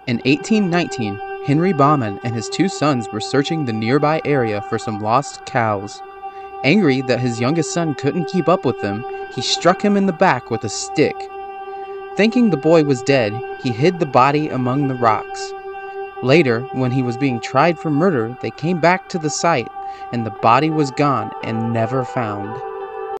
In 1819, Henry Baughman and his two sons were searching the nearby area for some lost cows. Angry that his youngest son couldn't keep up with them, he struck him in the back with a stick. Thinking the boy was dead, he hid the body among the rocks. Later, when he was being tried for murder, they came back to the site, and the body was gone and never found.